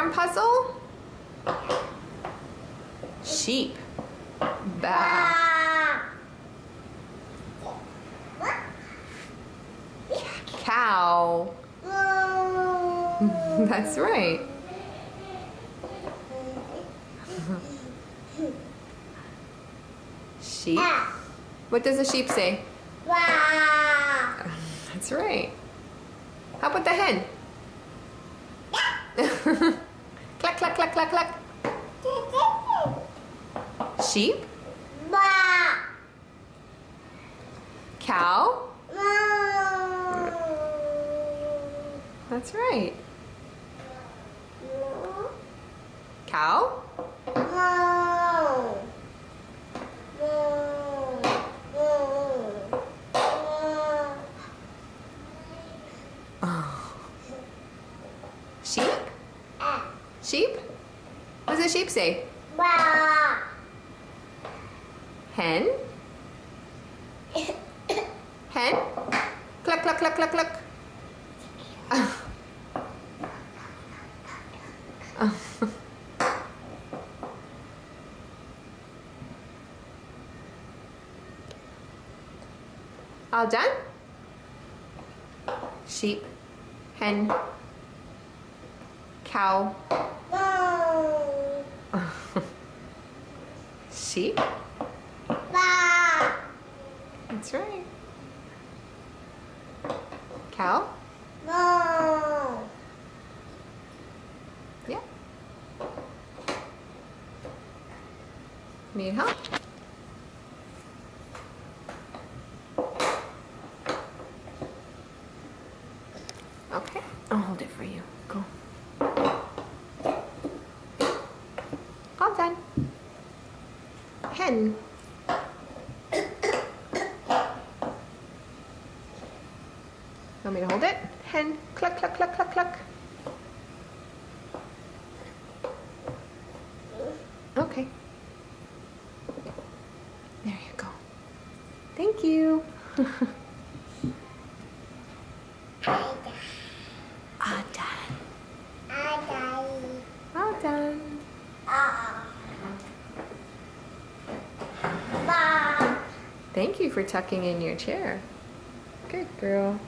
arm puzzle? Sheep. Ba. Cow. That's right. Sheep. What does a sheep say? That's right. How about the hen? Cluck, cluck, cluck, cluck, cluck. Sheep? Cow? That's right. Cow? Sheep? Sheep? What does a sheep say? Hen? Hen? Cluck, cluck, cluck, cluck, cluck. All done? Sheep, hen, cow, sheep. That's right. Cow. Yeah. Need help? Okay, I'll hold it for you. Go. All done. Hen. Want me to hold it? Hen. Cluck, cluck, cluck, cluck, cluck. Okay. There you go. Thank you. All done. All done. Thank you for tucking in your chair. Good girl.